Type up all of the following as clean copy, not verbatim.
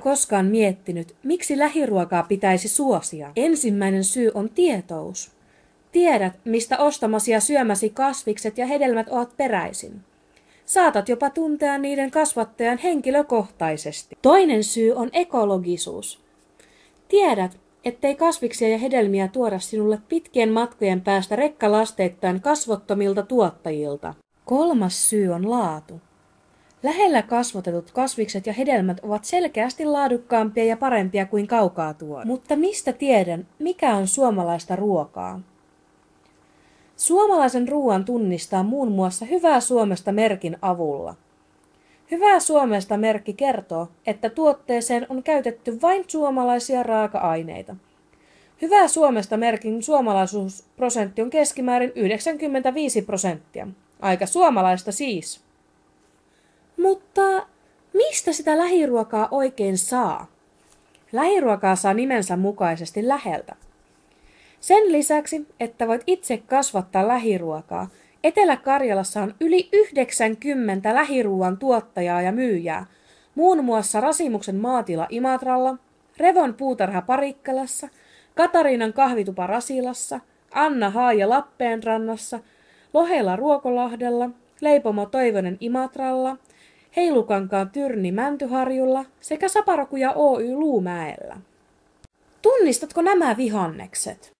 koskaan miettinyt, miksi lähiruokaa pitäisi suosia? Ensimmäinen syy on tietous. Tiedät, mistä ostamasi ja syömäsi kasvikset ja hedelmät ovat peräisin. Saatat jopa tuntea niiden kasvattajan henkilökohtaisesti. Toinen syy on ekologisuus. Tiedät, ettei kasviksia ja hedelmiä tuoda sinulle pitkien matkojen päästä rekkalasteittain kasvottomilta tuottajilta. Kolmas syy on laatu. Lähellä kasvatetut kasvikset ja hedelmät ovat selkeästi laadukkaampia ja parempia kuin kaukaa tuoda. Mutta mistä tiedän, mikä on suomalaista ruokaa? Suomalaisen ruoan tunnistaa muun muassa Hyvää Suomesta merkin avulla. Hyvää Suomesta merkki kertoo, että tuotteeseen on käytetty vain suomalaisia raaka-aineita. Hyvää Suomesta merkin suomalaisuusprosentti on keskimäärin 95%. Aika suomalaista siis. Mutta mistä sitä lähiruokaa oikein saa? Lähiruokaa saa nimensä mukaisesti läheltä. Sen lisäksi, että voit itse kasvattaa lähiruokaa, Etelä-Karjalassa on yli 90 lähiruuan tuottajaa ja myyjää, muun muassa Rasimuksen maatila Imatralla, Revon puutarha Parikkalassa, Katariinan kahvitupa Rasilassa, Anna Haaja Lappeenrannassa, Lohela Ruokolahdella, Leipomo Toivonen Imatralla, Heilukankaan Tyrni Mäntyharjulla sekä Saparokuja Oy Luumäellä. Tunnistatko nämä vihannekset?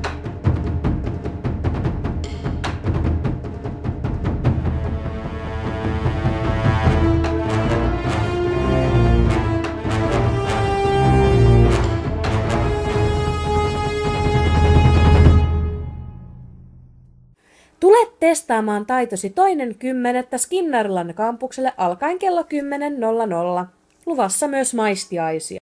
Tule testaamaan taitosi 2.10. Skinnarilan kampukselle alkaen kello 10.00. Luvassa myös maistiaisia.